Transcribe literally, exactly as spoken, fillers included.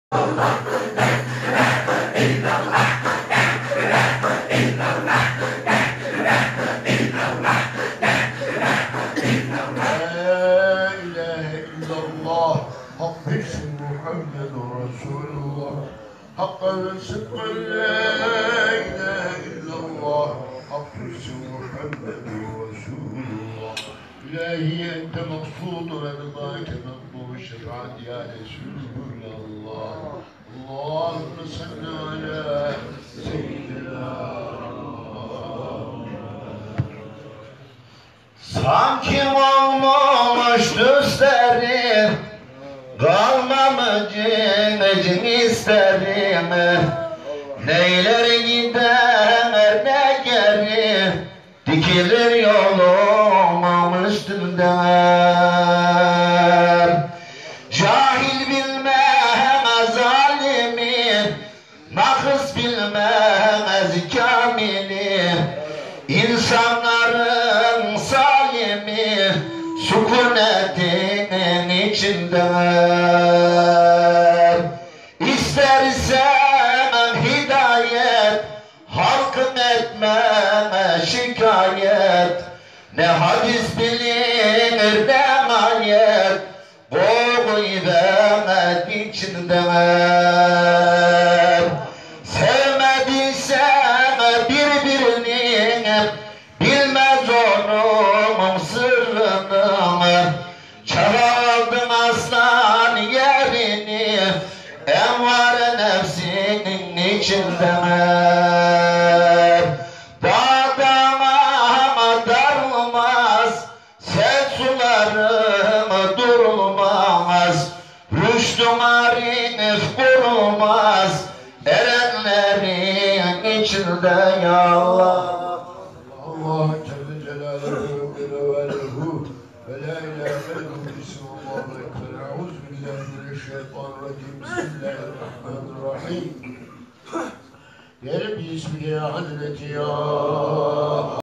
Hakka ve sıdkın la ilahe illallah Hakküsü Muhammedun Resulullah İlahi ente maksudun rıdâke mekbûl şefaat ya Resulullah Allahümme salli ala seyyidina sanki olmamış düşlerim kalmamı cimecim isterim neyler gider ne geri dikilir yolum üstünde cahil bilmez alimi nakıs bilmez kamili insanların salimi sükunetin içinde istersem hidayet halkım etmem şikayet ne hadis bilinir ne ayet bu gıybet içinde sevmediysem birbirini bilmez onun sırrını çalaldım aslan yerini envar nefsinin içinde dağdan ama darılmaz sel sularım durulmaz rüştüm arif kurulmaz erenlerin içinde ya Allah Allah Celle Celaluhu ve Revaluhu ve la ilahe illallah Bismillahu ekber Eûzü billahi mineşşeytanirracim Bismillahirrahmanirrahim Diyelim Bismillah Hazreti ya